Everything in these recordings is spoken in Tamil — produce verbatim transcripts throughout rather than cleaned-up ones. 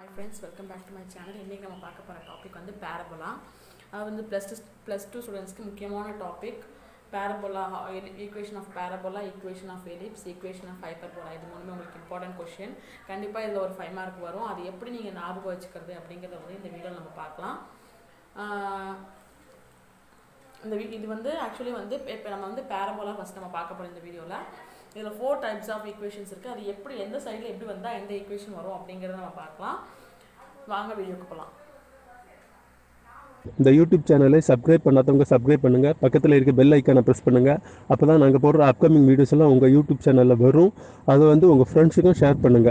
Hi friends, welcome back to my channel. இன்னைக்கு நம்ம பார்க்க போற டாபிக் வந்து parabola. அது வந்து plus two plus two ஸ்டூடண்ட்ஸ்க்கு முக்கியமான topic. Parabola, equation of parabola, equation of ellipse, equation of hyperbola. இது மூணுமே உங்களுக்கு இம்பார்ட்டன்ட் क्वेश्चन. கண்டிப்பா இதுல ஒரு five மார்க் வரும். அது எப்படி நீங்க ஞாபகம் வச்சுக்கிறது அப்படிங்கறத வந்து இந்த வீடியோல நம்ம பார்க்கலாம். இந்த இது வந்து एक्चुअली வந்து இப்போ நம்ம வந்து parabola ஃபர்ஸ்ட் நம்ம பார்க்க போறோம் இந்த வீடியோல. இதுல four types of equations இருக்கு. அது எப்படி எந்த சைடுல எப்படி வந்தா எந்த ஈக்குவேஷன் வரும் அப்படிங்கறத நம்ம பார்க்கலாம். வாங்க வீடியோக்கு போலாம். இந்த யூடியூப் சேனலை சப்ஸ்கிரைப் பண்ணாதவங்க சப்ஸ்கிரைப் பண்ணுங்க, பக்கத்துல இருக்க பெல் ஐகானை பிரஸ் பண்ணுங்க. அப்பதான் நாங்க போடுற அப்கமிங் வீடியோஸ் எல்லாம் உங்க யூடியூப் சேனல்ல வரும். அதை வந்து உங்க ஃப்ரெண்ட்ஸுக்கும் ஷேர் பண்ணுங்க.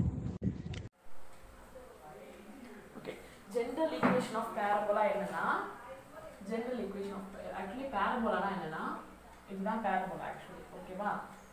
Okay, general equation of parabola என்னன்னா general equation of actually parabola என்னன்னா இதுதான் parabola एक्चुअली ஓகேவா?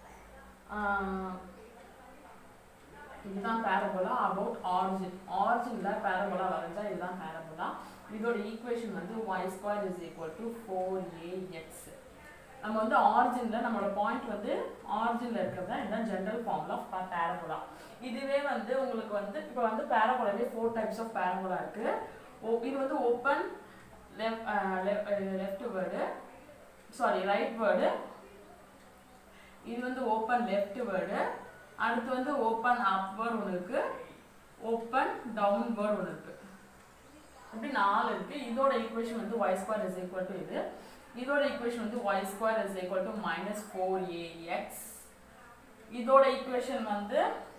இதுதான் parabola about origin. Originல parabola வரைஞ்சா இதுதான் parabola. இதோட ஈக்குவேஷன் வந்து y square is equal to four a x. நம்ம வந்து originல நம்மளோட பாயிண்ட் வந்து originல இருக்குறதா இதுதான் ஜெனரல் ஃபார்முலா ஆஃப் parabola. இதுவே வந்து உங்களுக்கு வந்து இப்போ வந்து parabola-லே four types of parabola இருக்கு. இது வந்து open left left word sorry right word. இது வந்து open left word. அடுத்து வந்து open upward ஒன்னு இருக்கு, open downward ஒன்னு இருக்கு. அப்படி நாலு இருக்கு. இதோட ஈக்குவேஷன் வந்து y square is equal to இது. இதோட ஈக்குவேஷன் வந்து y square is equal to minus four a x. இதோட ஈக்குவேஷன் வந்து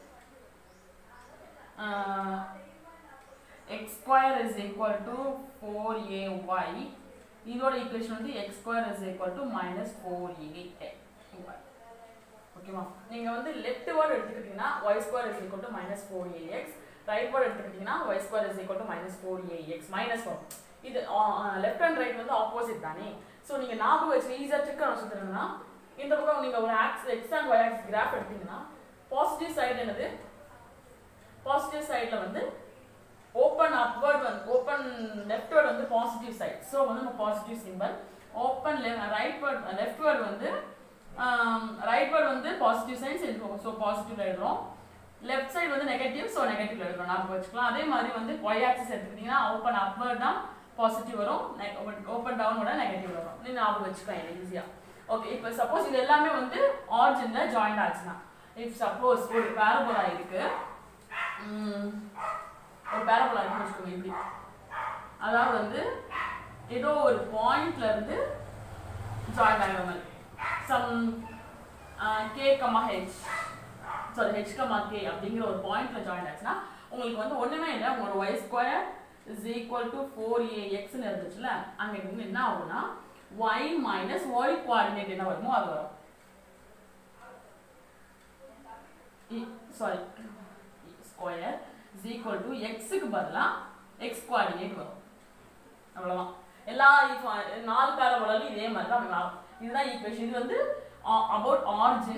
x square is equal to four a y. இதோட ஈக்குவேஷன் வந்து x square is equal to minus four a y. ஓகேவா? நீங்க வந்து லெஃப்ட் வேர்ட் எடுத்துக்கிட்டீங்கன்னா y square is equal to minus four a x, rightward எடுத்துக்கிட்டீங்கன்னா y square is equal to minus four a x minus வரும். இது லெஃப்ட் அண்ட் ரைட் வந்து ஆப்போசிட் தானே. சோ நீங்க ஞாபகம் வச்சு ஈஸியா ட்ரிக் நான் சொல்றேன்னா இந்த பக்கம் நீங்க ஒரு axis x and y axis graph எடுத்தீங்கன்னா பாசிட்டிவ் சைடு என்னது? பாசிட்டிவ் சைடுல வந்து ஓபன் அப்வர்ட் வந்து ஓபன் லெஃப்ட் வேர்ட் வந்து பாசிட்டிவ் சைடு. சோ வந்து நம்ம positive symbol. Open rightward leftward வந்து ரைட் வேர்ட் வந்து பாசிட்டிவ் சைன்ஸ் இருக்கும். சோ பாசிட்டிவ்ல எழுதுறோம். லெஃப்ட் சைடு வந்து நெகட்டிவ், சோ நெகட்டிவ்ல எழுதுறோம். ஞாபகம் வச்சுக்கலாம். அதே மாதிரி வந்து y ஆக்சிஸ் எடுத்துக்கிட்டீங்கன்னா ஓபன் அப்வர்ட் தான் பாசிட்டிவ் வரும், ஓபன் டவுன்வோட நெகட்டிவ் வரும். நீ ஞாபகம் வச்சுக்கலாம் ஈஸியா. ஓகே, இப்போ சப்போஸ் இது எல்லாமே வந்து ஆரிஜின்ல ஜாயிண்ட் ஆச்சுனா, இஃப் சப்போஸ் ஒரு parabola இருக்கு, ஒரு parabola இருக்கு வெச்சுக்கோங்க இப்படி. அதாவது வந்து ஏதோ ஒரு பாயிண்ட்ல இருந்து ஜாயிண்ட் ஆகுற மாதிரி some uh, k comma h sorry h comma k அப்படிங்கற ஒரு பாயிண்ட்ல ஜாயின் ஆச்சுனா உங்களுக்கு வந்து ஒண்ணுமே இல்ல, உங்க y square is equal to four a x ன்னு இருந்துச்சுல, அங்க இருந்து என்ன ஆகும்னா y minus y கோஆர்டினேட் என்ன வருமோ அது வரும். sorry square is equal to x க்கு பதிலா x கோஆர்டினேட் வரும். அவ்வளவுதான். எல்லா நாலு parabola-ல இதே மாதிரி தான் வரும். இதுதான் ஈக்குவேஷன். இது வந்து about origin,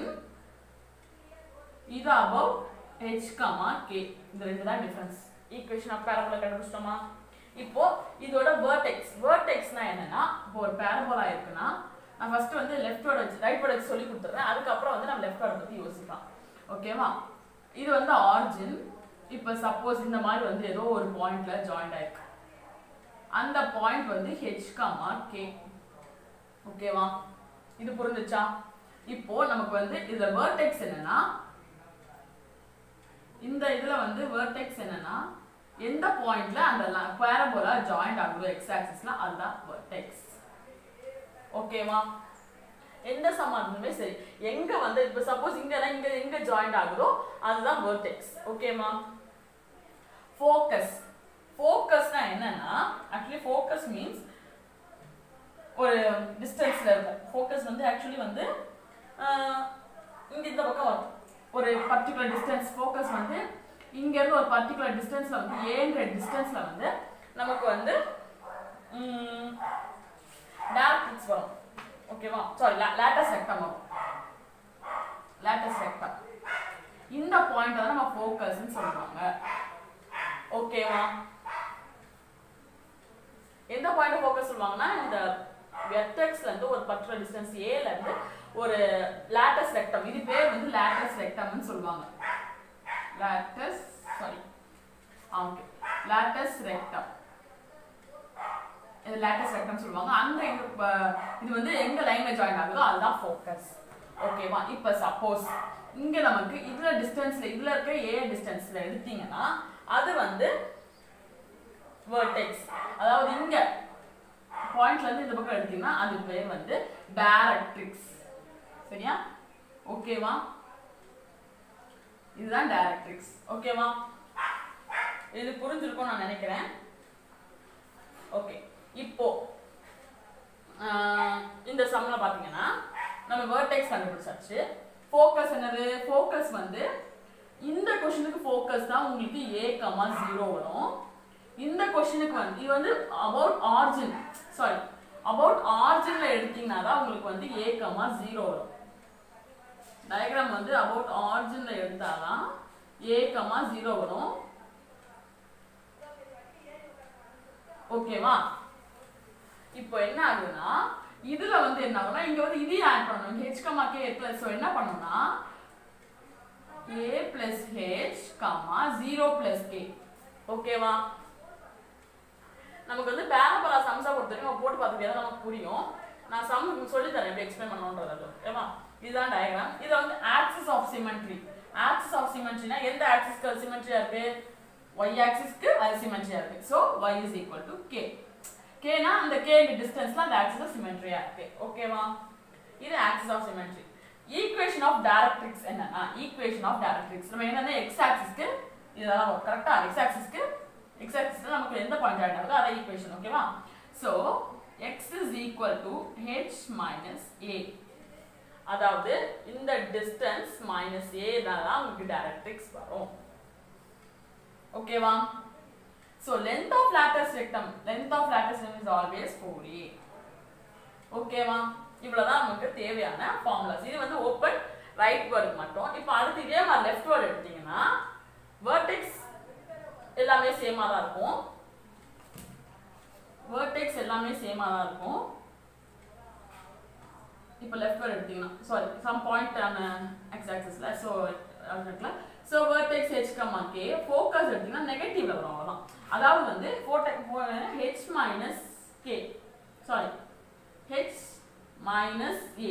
இது about h k. இந்த ரெண்டு தான் டிஃபரன்ஸ். ஈக்குவேஷன் ஆஃப் parabola கண்டுபிடிச்சோமா? இப்போ இதோட vertex. vertexனா என்னன்னா, இப்போ ஒரு parabola இருக்குனா நான் ஃபர்ஸ்ட் வந்து லெஃப்ட் வேர்ட் வச்சு ரைட் வேர்ட் வச்சு சொல்லி கொடுத்துறேன். அதுக்கு அப்புறம் வந்து நம்ம லெஃப்ட் வேர்ட் பத்தி யோசிக்கலாம். ஓகேவா? இது வந்து origin. இப்போ சப்போஸ் இந்த மாதிரி வந்து ஏதோ ஒரு பாயிண்ட்ல ஜாயிண்ட் ஆயிருக்கு. அந்த பாயிண்ட் வந்து h k. ஓகேவா? இது புரிஞ்சுச்சா? இப்போ நமக்கு வந்து இதுல vertex என்னன்னா, இந்த இதுல வந்து vertex என்னன்னா எந்த பாயிண்ட்ல அந்த parabola ஜாயிண்ட் ஆகுதோ x ஆக்சிஸ்ல அதுதான் vertex. ஓகேவா? எந்த சமன்பாடுமே சரி எங்க வந்து இப்போ சப்போஸ் இங்க இங்க எங்க ஜாயிண்ட் ஆகுதோ அதுதான் vertex. ஓகேமா? ஃபோக்கஸ். ஃபோக்கஸ்னா என்னன்னா actually focus means ஒரு டிஸ்டன்ஸ்ல இருக்கும். ஃபோக்கஸ் வந்து एक्चुअली வந்து இங்க இந்த பக்கம் வரும். ஒரு பர்టిక్యులர் டிஸ்டன்ஸ் ஃபோக்கஸ் வந்து இங்க இருந்து ஒரு பர்టిక్యులர் டிஸ்டன்ஸ்ல வந்து a என்ற டிஸ்டன்ஸ்ல வந்து நமக்கு வந்து டைரக்ட்ரிக்ஸ் வரும். ஓகேவா? சாரி லேட்டஸ் ரெக்டம் வரும். லேட்டஸ் ரெக்டம். இந்த பாயிண்ட் தான் நம்ம ஃபோக்கஸ்னு சொல்றாங்க. ஓகேவா? எந்த பாயிண்ட் ஃபோக்கஸ் சொல்வாங்கன்னா இந்த வெர்டெக்ஸ்ல இருந்து ஒரு பர்టిక్యులர் டிஸ்டன்ஸ் a ல இருந்து ஒரு லாட்டஸ் ரெக்டம், இது பேர் வந்து லாட்டஸ் ரெக்டம்னு சொல்வாங்க. Latus sorry okay latus rectum இது லாட்டஸ் ரெக்டம் சொல்லுவாங்க அந்த இது வந்து எங்க லைன்ல ஜாயின் ஆகுதோ அதுதான் ஃபோக்கஸ் ஓகேவா இப்போ சப்போஸ் இங்க நமக்கு இதுல டிஸ்டன்ஸ்ல இதுல இருக்க a டிஸ்டன்ஸ்ல எடுத்தீங்கன்னா அது வந்து வெர்டெக்ஸ் அதாவது இங்க பாயிண்ட்ல இருந்து இந்த பக்கம் எடுத்தீங்கன்னா அது பேர் வந்து டைரக்ட்ரிக்ஸ் சரியா ஓகேவா இதுதான் டைரக்ட்ரிக்ஸ் ஓகேவா இது புரிஞ்சிருக்கும் நான் நினைக்கிறேன் ஓகே இப்போ இந்த சம்ல பாத்தீங்கன்னா நம்ம வெர்டெக்ஸ் கண்டுபிடிச்சாச்சு ஃபோக்கஸ் என்னது ஃபோக்கஸ் வந்து இந்த क्वेश्चनக்கு ஃபோக்கஸ் தான் உங்களுக்கு a, zero வரும் இந்த क्वेश्चनக்கு வந்து இது வந்து about origin சாரி about originல எடுத்தீங்கன்னா தான் உங்களுக்கு வந்து a, zero வரும் டயகிராம் வந்து about originல எடுத்தாதான் a, zero வரும் ஓகேவா இப்போ என்ன ஆகுதுன்னா இதுல வந்து என்ன ஆகும்னா இங்க வந்து இதையும் ஆட் பண்ணணும் h, k plus so என்ன பண்ணனும்னா a plus h, zero plus k ஓகேவா நமக்கு வந்து பாரபோலா சம்ஸா பொறுத்தவரைக்கும் நம்ம போட்டு பார்த்துக்கிட்டா நமக்கு புரியும் நான் சம் சொல்லி தரேன் எப்படி எக்ஸ்பிளைன் பண்ணணும்ன்றது ஓகேவா இதுதான் டயகிராம் இது வந்து axis of symmetry axis of சிமெட்ரினா எந்த ஆக்சிஸ்க்கு சிமெட்ரியா இருக்கு y ஆக்சிஸ்க்கு அது சிமெட்ரியா இருக்கு so y is equal to k k னா அந்த k க்கு டிஸ்டன்ஸ்ல அந்த ஆக்சிஸ் சிமெட்ரியா இருக்கு ஓகேவா இது axis of symmetry equation of directrix என்னன்னா ஈக்குவேஷன் ஆஃப் டைரக்ட்ரிக்ஸ் நம்ம என்னன்னா x ஆக்சிஸ்க்கு இதெல்லாம் கரெக்ட்டா x ஆக்சிஸ்க்கு x ஆக்சிஸ்ல நமக்கு எந்த பாயிண்ட் ஆட் ஆகுதோ அத ஈக்குவேஷன் ஓகேவா so x is equal to h minus a அதாவது இந்த டிஸ்டன்ஸ் minus a தான் உங்களுக்கு டைரக்ட்ரிக்ஸ் வரும் ஓகேவா so length of lattice rectum length of lattice rectum is always four a ஓகேவா இவ்வளவுதான் நமக்கு தேவையான ஃபார்முலாஸ் இது வந்து ஓபன் ரைட் வேர்ட் மட்டும் இப்போ அடுத்து இதே மாதிரி லெஃப்ட் வேர்ட் எடுத்தீங்கன்னா வெர்டெக்ஸ் எல்லாமே சேமா தான் இருக்கும் வெர்டெக்ஸ் எல்லாமே சேமா தான் இருக்கும் இப்போ லெஃப்ட் வேர்ட் எடுத்தீங்கன்னா sorry some point on x ஆக்சிஸ்ல சோ அதுல so vertex h, k focus எடுத்தீங்கன்னா நெகட்டிவ்ல வரும் அவ்வளவுதான் அதாவது வந்து h minus k sorry h minus a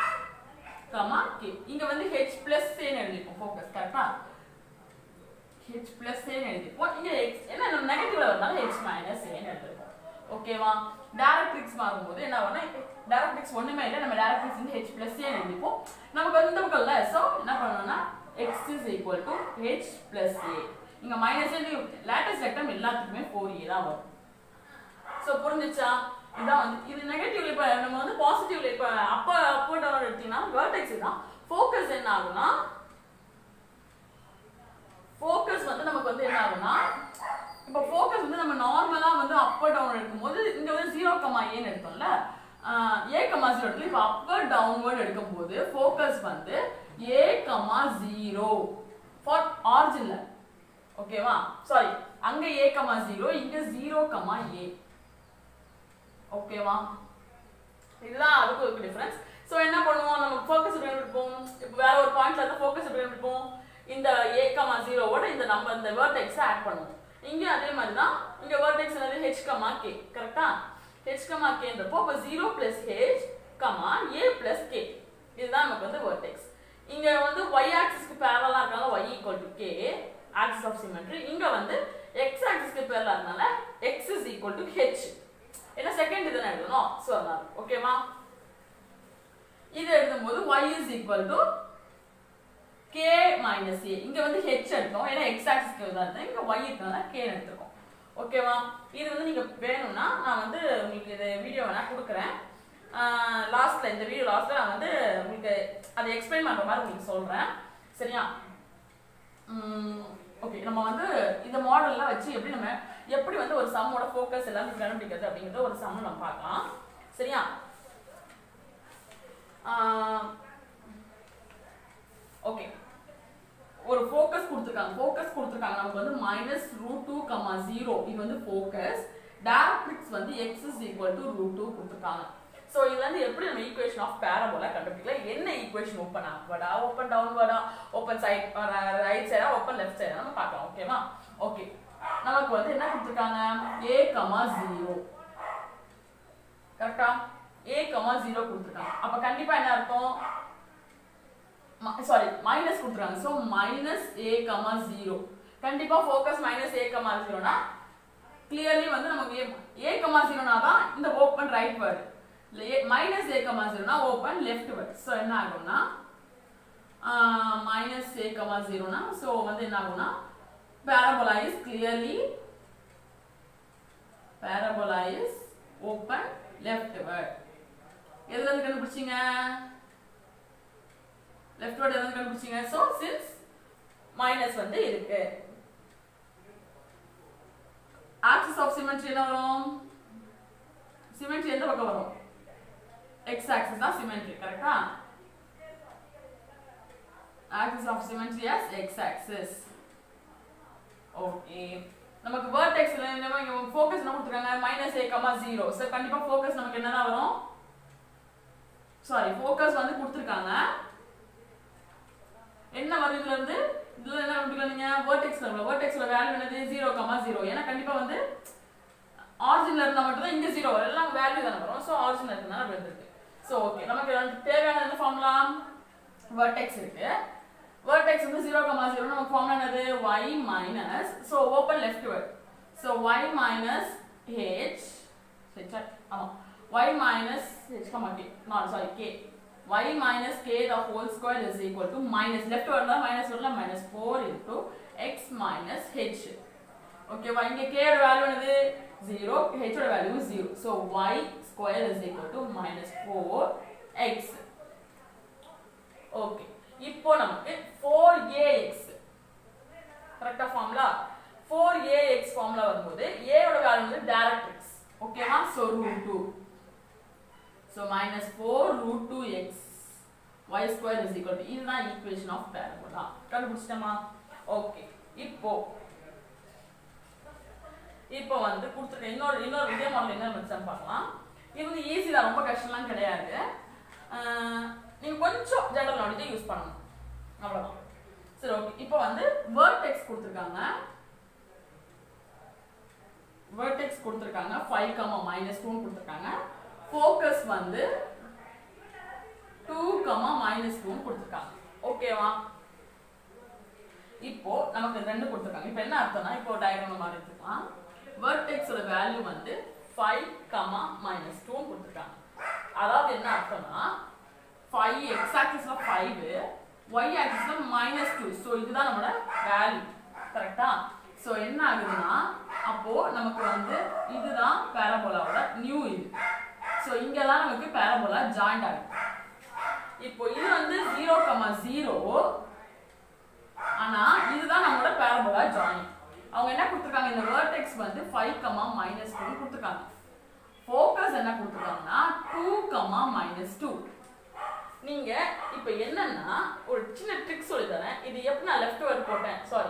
k இங்க வந்து h plus a ன்னு எழுதிப்போம் ஃபோக்கஸ் கரெக்ட்டா h plus a ன்னு எழுதிப்போம் இங்க x என்ன நெகட்டிவ்ல வரதால h minus a ன்னு எழுதிப்போம் ஓகேவா டைரக்ட்ரிக்ஸ் மாறும்போது என்ன ஆகும்னா டைரக்ட்ரிக்ஸ் ஒண்ணுமே இல்ல நம்ம டைரக்ட்ரிக்ஸ் வந்து h plus a ன்னு எழுதிப்போம் நமக்கு வந்து இந்த பக்கம்ல சோ என்ன பண்ணனும்னா x is equal to h plus a இங்க minus a lattice rectum எல்லாத்துக்குமே four a தான் வரும் சோ புரிஞ்சுச்சா இதான் வந்து இது நெகட்டிவ்ல இப்ப நம்ம வந்து பாசிட்டிவ்ல இப்ப அப்ப அப் டவுன் எடுத்தீங்கன்னா வெர்டெக்ஸ் தான் ஃபோக்கஸ் என்ன ஆகும்னா ஃபோக்கஸ் வந்து நமக்கு வந்து என்ன ஆகும்னா இப்ப ஃபோக்கஸ் வந்து நம்ம நார்மலா வந்து அப் டவுன் எடுக்கும்போது இங்க வந்து zero, a ன்னு எடுத்தோம்ல a, zero எடுத்து இப்ப அப் டவுன்வர்ட் எடுக்கும்போது ஃபோக்கஸ் வந்து a, zero for origin ஓகேவா சாரி அங்க a, zero இங்க zero, a ஓகேவா இதுதான் அதுக்கு ஒரு டிஃபரன்ஸ் சோ என்ன பண்ணுவோம் நம்ம ஃபோக்கஸ் எப்படி எடுப்போம் இப்போ வேற ஒரு பாயிண்ட்ல இருந்து ஃபோக்கஸ் எப்படி எடுப்போம் இந்த a, zero ஓட இந்த நம்பர் இந்த வெர்டெக்ஸ் ஆட் பண்ணுவோம் இங்க அதே மாதிரி தான் இங்க வெர்டெக்ஸ் என்னது h, k கரெக்ட்டா h, k ன்றப்போ அப்ப zero plus h, a plus k இதுதான் நமக்கு வந்து வெர்டெக்ஸ் இங்க வந்து y ஆக்சிஸ்க்கு parallel இருக்கனால y equal to k axis of symmetry இங்க வந்து x ஆக்சிஸ்க்கு parallel இருக்கனால x is equal to h என்ன செகண்ட் இதுல எழுதணும் சோ அதான் ஓகேவா இது எழுதும்போது y is equal to k minus a இங்க வந்து h எடுத்தோம் ஏனா x ஆக்சிஸ்க்கு தான் இங்க y இருக்கனால k எடுத்துறோம் ஓகேவா இது வந்து நீங்க வேணும்னா நான் வந்து உங்களுக்கு இந்த வீடியோ வேணா கொடுக்கிறேன் லாஸ்ட்ல இந்த வீடியோ லாஸ்ட்ல நான் வந்து உங்களுக்கு அதை எக்ஸ்பிளைன் பண்ற மாதிரி உங்களுக்கு சொல்றேன் சரியா ஓகே நம்ம வந்து இந்த மாடல்ல வச்சு எப்படி நம்ம எப்படி வந்து ஒரு சம்மோட ஃபோக்கஸ் எல்லாம் கண்டுபிடிக்கிறது அப்படிங்கறது ஒரு சம் நம்ம பார்க்கலாம் சரியா ஓகே ஒரு ஃபோக்கஸ் கொடுத்திருக்காங்க ஃபோக்கஸ் கொடுத்திருக்காங்க நமக்கு வந்து minus root two, zero இது வந்து ஃபோக்கஸ் டைரக்ட்ரிக்ஸ் வந்து x is equal to root two கொடுத்திருக்காங்க சோ இது வந்து எப்படி நம்ம ஈக்குவேஷன் ஆஃப் பாராபோலா கண்டுபிடிக்கலாம் என்ன ஈக்குவேஷன் ஓபன் அப்வர்டா ஓபன் டவுன்வர்டா ஓபன் சைடு ரைட் சைடா ஓபன் லெஃப்ட் சைடா நம்ம பார்க்கலாம் ஓகேவா ஓகே நமக்கு வந்து என்ன கொடுத்திருக்காங்க a, zero கரெக்ட்டா a, zero கொடுத்திருக்காங்க அப்ப கண்டிப்பா என்ன அர்த்தம் சாரி மைனஸ் கொடுத்திருக்காங்க சோ மைனஸ் a, zero கண்டிப்பா ஃபோக்கஸ் மைனஸ் a, zero னா clearly வந்து நமக்கு a, zero னா தான் இந்த open rightward minus a, zero னா open left word so என்ன ஆகும்னா minus a, zero னா so வந்து என்ன ஆகும்னா parabola is clearly parabola is open left word எதுல இருந்து கண்டுபிடிச்சீங்க left word எதுல இருந்து கண்டுபிடிச்சீங்க so since minus வந்து இருக்கு axis of symmetry என்ன வரும் symmetry எந்த பக்கம் வரும் x axis தான் symmetry கரெக்ட்டா axis of symmetry as x axis okay நமக்கு vertex ல நம்ம focus என்ன கொடுத்திருக்காங்க minus a, zero சோ கண்டிப்பா focus நமக்கு என்னடா வரும் சாரி focus வந்து கொடுத்திருக்காங்க என்ன வரும் இதுல இருந்து இதுல என்ன கண்டுபிடிக்கலீங்க vertex ல vertex ல வேல்யூ என்னது zero, zero ஏனா கண்டிப்பா வந்து origin ல இருந்தா மட்டும் தான் இங்க zero வரும் எல்லாம் வேல்யூ தான வரும் சோ origin ல இருந்தா வந்திருக்கு சோ ஓகே நமக்கு தேவையான என்ன ஃபார்முலா vertex இருக்கு vertex வந்து zero, zero நமக்கு ஃபார்முலா என்னது y minus so open left word so y minus h சரி ஆமா y minus h k no sorry k y minus k the whole square is equal to minus left word தான் minus வரல minus four into x minus h okay y இங்க k ஓட வேல்யூ என்னது zero h ஓட value zero so y square is equal to minus four x okay இப்போ நமக்கு four a x கரெக்ட்டா formula four a x formula வரும்போது a ஓட வேல்யூ வந்து டைரக்ட்ரிக்ஸ் ஓகேவா so root two so minus four root two x y square is equal to இதுதான் ஈக்குவேஷன் ஆஃப் parabola கண்டுபிடிச்சிட்டோமா ஓகே இப்போ இப்போ வந்து கொடுத்துருக்க இன்னொரு இன்னொரு இதே மாடல் என்ன மெத்தட் பார்க்கலாம் இது வந்து ஈஸி தான் ரொம்ப கஷ்டம்லாம் கிடையாது நீங்க கொஞ்சம் ஜெனரல் நாலேஜ் யூஸ் பண்ணணும் அவ்வளவுதான் சரி ஓகே இப்போ வந்து vertex கொடுத்திருக்காங்க vertex கொடுத்திருக்காங்க five, minus two கொடுத்திருக்காங்க focus வந்து two, minus two கொடுத்திருக்காங்க ஓகேவா இப்போ நமக்கு ரெண்டு கொடுத்திருக்காங்க இப்போ என்ன அர்த்தம்னா இப்போ டயகிராம் மாதிரி எடுத்துக்கலாம் vertex ஓட வேல்யூ வந்து five, minus two கொடுத்திருக்காங்க அதாவது என்ன அர்த்தம்னா five x axis ல five y axis ல minus two சோ இதுதான் நம்மளோட வேல்யூ கரெக்ட்டா சோ என்ன ஆகுதுன்னா அப்போ நமக்கு வந்து இதுதான் parabola-ஓட நியூ இது சோ இங்க தான் நமக்கு parabola ஜாயிண்ட் ஆகுது இப்போ இது வந்து zero, zero ஆனா இதுதான் நம்மளோட parabola ஜாயிண்ட் அவங்க என்ன கொடுத்திருக்காங்க இந்த vertex வந்து five, minus two கொடுத்திருக்காங்க focus என்ன கொடுத்திருக்காங்கன்னா two, minus two நீங்க இப்போ என்னன்னா ஒரு சின்ன ட்ரிக் சொல்லி தரேன் இது எப்படி நான் லெஃப்ட் வேர்ட் போட்டேன் சாரி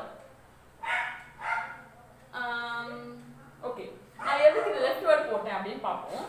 ஓகே நான் எதுக்கு இந்த லெஃப்ட் வேர்ட் போட்டேன் அப்படின்னு பாப்போம்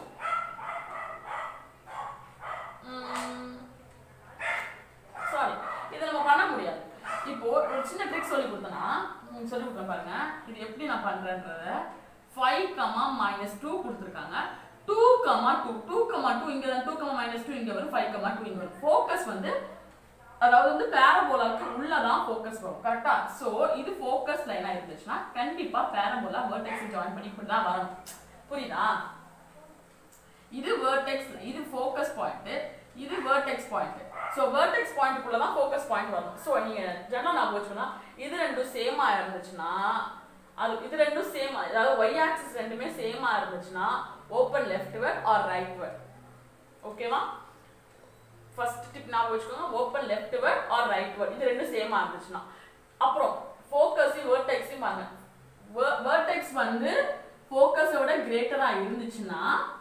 சாரி இத நம்ம பண்ண முடியாது இப்போ ஒரு சின்ன ட்ரிக் சொல்லி கொடுத்தனா நீங்க சொல்லி கொடுங்க பாருங்க இது எப்படி நான் பண்றேன்றத five, minus two கொடுத்திருக்காங்க two, two two, two இங்க தான் two, minus two இங்க வரும் five, two இங்க வரும் ஃபோக்கஸ் வந்து அதாவது வந்து parabola-க்கு உள்ள தான் ஃபோக்கஸ் வரும் கரெக்ட்டா சோ இது ஃபோக்கஸ் லைனா இருந்துச்சுனா கண்டிப்பா parabola vertex ஜாயின் பண்ணி இப்படி தான் வரணும் புரியுதா இது vertex இது ஃபோக்கஸ் பாயிண்ட் இது vertex point so vertex point குள்ள தான் ஃபோக்கஸ் பாயிண்ட் வரணும் சோ நீங்க ஜெனரலா நான் போச்சுனா இது ரெண்டும் சேமா இருந்துச்சுனா அது இது ரெண்டும் சேமா அதாவது y axis ரெண்டுமே சேமா இருந்துச்சுனா open left word or right word ஓகேவா ஃபர்ஸ்ட் டிப் நான் வெச்சுக்கோங்க open left word or right word இது ரெண்டும் சேமா இருந்துச்சுனா அப்புறம் ஃபோக்கஸ் vertex பாருங்க vertex வந்து ஃபோக்கஸோட கிரேட்டரா இருந்துச்சுனா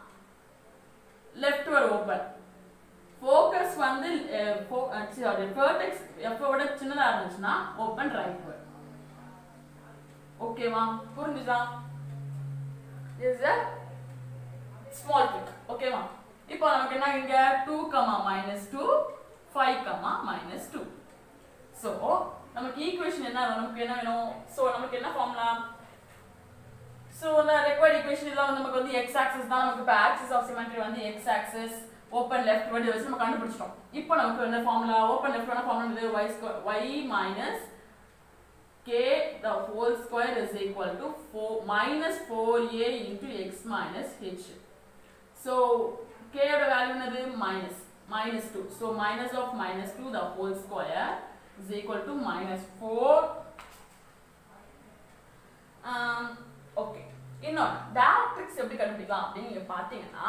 left word open focus வந்து சாரி vertex f ஓட சின்னதா இருந்துச்சுனா open right word ஓகேவா புரிஞ்சுதா is a small trick ஓகேவா இப்போ நமக்கு என்ன இங்க two, minus two five, minus two so நமக்கு ஈக்குவேஷன் என்ன நமக்கு என்ன வேணும் சோ நமக்கு என்ன formula So the required equation is நமக்கு வந்து x axis தான் நமக்கு இப்ப axis of symmetry வந்து x axis open left வடி வச்சு நம்ம கண்டுபிடிச்சிட்டோம். இப்போ நமக்கு என்ன ஃபார்முலா open left வன ஃபார்முலா வந்து y square y minus k the whole square is equal to four minus four a into x minus h. So k oda value என்னது minus minus two. So minus of minus two the whole square is equal to minus four. Um, okay. இன்னொரு directrix எப்படி கண்டுபிடிக்கலாம் அப்படி நீங்க பாத்தீங்கன்னா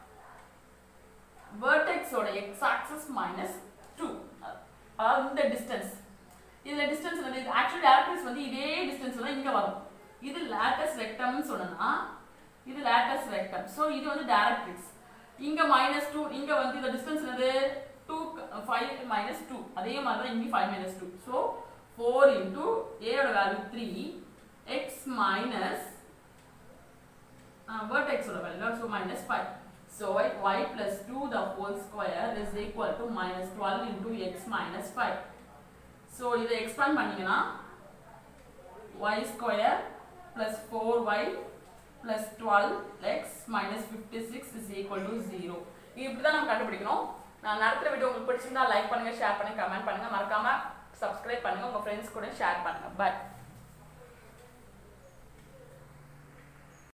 vertex ஓட x axis minus two அதாவது இந்த distance இதுல distance வந்து actually directrix வந்து இதே distance தான் இங்க வரும் இது latus rectum னு சொன்னா இது latus rectum so இது வந்து directrix இங்க minus two இங்க வந்து இந்த distance என்னது two five minus two அதே மாதிரி தான் இங்க five minus two so four into a ஓட value three x minus uh, vertex ஓட value so minus five so y, y plus two the whole square is equal to minus twelve into x minus five so இதை expand பண்ணீங்கன்னா y square plus four y plus twelve x minus fifty-six is equal to zero இப்படி தான் நம்ம கண்டுபிடிக்கணும் நான் நடத்துற வீடியோ உங்களுக்கு பிடிச்சிருந்தா லைக் பண்ணுங்க ஷேர் பண்ணுங்க கமெண்ட் பண்ணுங்க மறக்காம subscribe பண்ணுங்க உங்க friends கூட ஷேர் பண்ணுங்க பை